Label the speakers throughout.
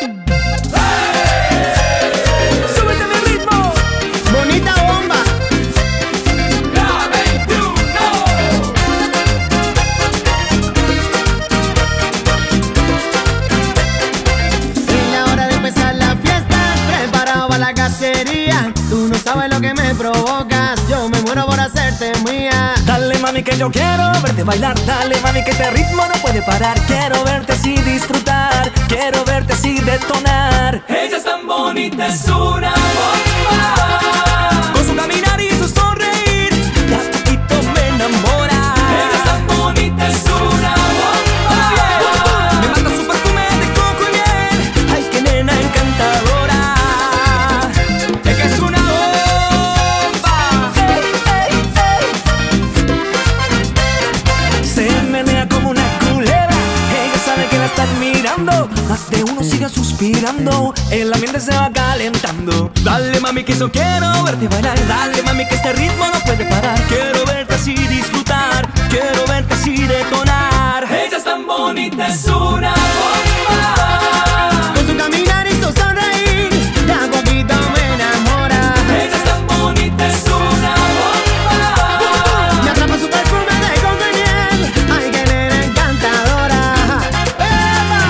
Speaker 1: ¡Súbete mi ritmo!
Speaker 2: Bonita bomba.
Speaker 1: La 21.
Speaker 2: Es la hora de empezar la fiesta, preparado para la cacería. Tú no sabes lo que me provocas, yo me muero por hacerte mía.
Speaker 1: Dale mami que yo quiero verte bailar. Dale mami que este ritmo no puede parar. Quiero verte así disfrutar, quiero verte así detonar. Ella es tan bonita, es una bomba. Con su caminar y su sonreír, de a poquito me enamora. Ella es tan bonita, es una bomba. Me mata su perfume de coco y miel. Ay, qué nena encantadora. Es que es una bomba. Se menea como una culebra. Ella sabe que la están mirando. Más de uno sigue suspirando. El ambiente se va calentando. Dale mami que yo quiero verte bailar. Dale mami que este ritmo no puede parar. Quiero verte así disfrutar. Quiero verte así detonar. Ella es tan bonita, es una bomba.
Speaker 2: Con su caminar y su sonreír, de a poquito me enamora.
Speaker 1: Ella es tan bonita, es una bomba.
Speaker 2: Me atrapa su perfume de coco y miel. Ay, qué nena encantadora. ¡Eva!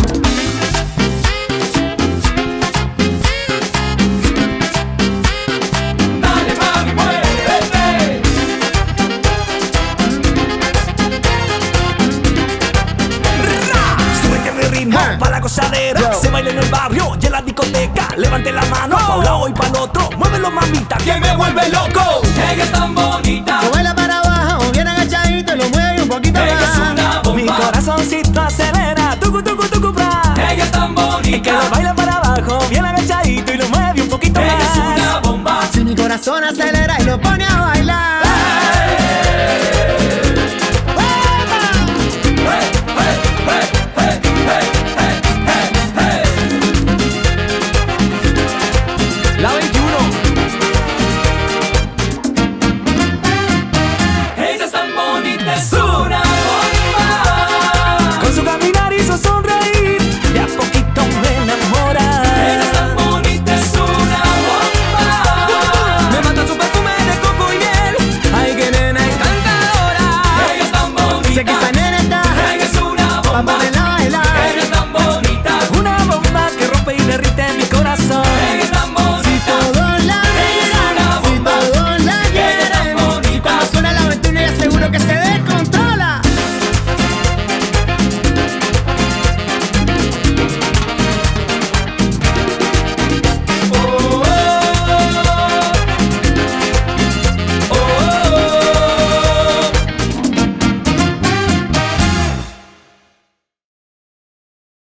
Speaker 1: Dale mami, muévete. Súbete mi ritmo pa' la gozadera.
Speaker 2: Yo.
Speaker 1: Se baila en el barrio y en la discoteca. Levante la mano pa' un lado y pa' el otro. Muévelo mamita que me vuelve loco. Ella es tan bonita.
Speaker 2: Mueve la